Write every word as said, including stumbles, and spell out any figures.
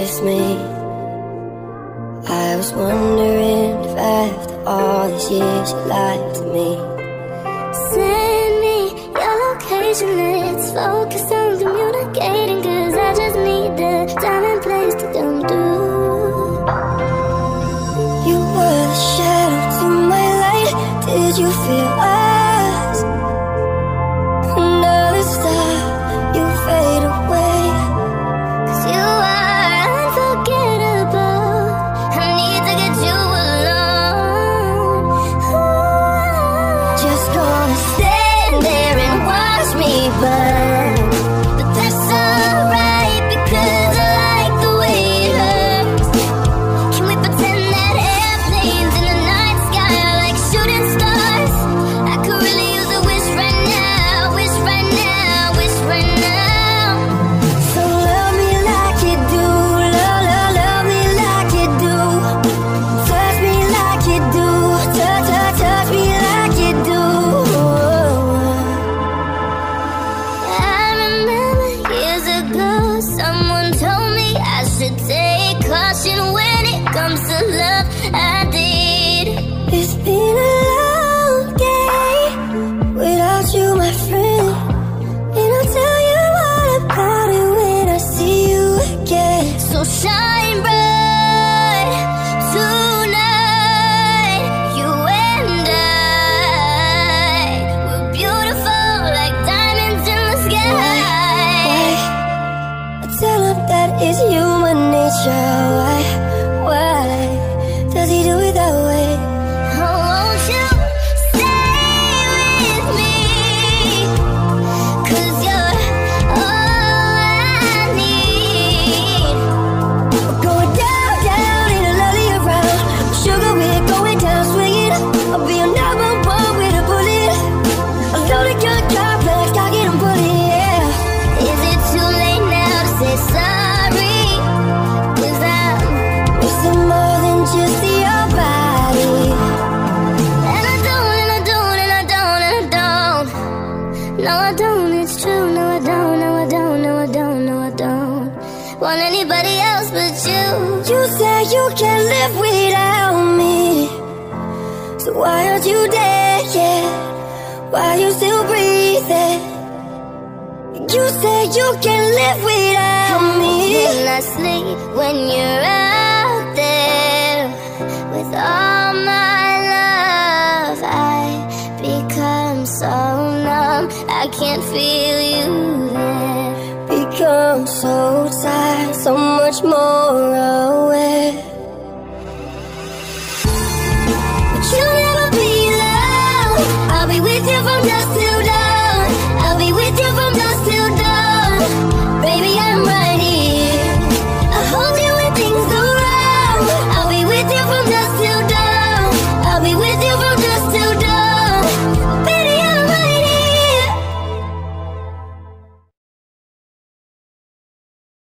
kiss me. I was wondering if after all these years you lied to me. Send me your location, let's focus on communicating, cause I just need the time and place to come through. You were the shadow to my light, did you feel us? Another star, you fade away, cause you are unforgettable. I need to get you alone. Ooh. just gonna stand there and watch me burn. But that's alright, because I like the way it hurts. Can we pretend that airplanes in the night sky are like shooting stars? I could really use a wish right now, wish right now, wish right now. So love me like you do, love, love, love me like you do. Touch me like you do, touch, touch, touch me like you do. I remember years ago, someone told me I should take caution when it comes to love. I did. It's been a long day without you, my friend, and I'll tell you all about it when I see you again. So shine bright tonight, you and I. We're beautiful like diamonds in the sky. Why? I tell him that it's human nature. Why? Why does he do it that way? Oh, won't you stay with me? Cause you're all I need. We're going down, down in a lovely around. Sugar, we're going down, swinging. I'll be your number one with a bullet. A loaded gun, car, flash, cock it and put it, yeah. Is it too late now to say sorry? Cause I'm Missing more than just your body. And I don't, and I don't, and I don't, and I don't. No, I don't, it's true. No, I don't, no, I don't, no, I don't, no, I don't want anybody else but you. You say you can't live without me, so why aren't you dead yet? Why you still breathing? You say you can't live without me. Then I sleep when you're out there with all my love. I become so numb, I can't feel you there. Become so tired, so much more aware. But you'll never be alone. I'll be with you from dusk till dawn.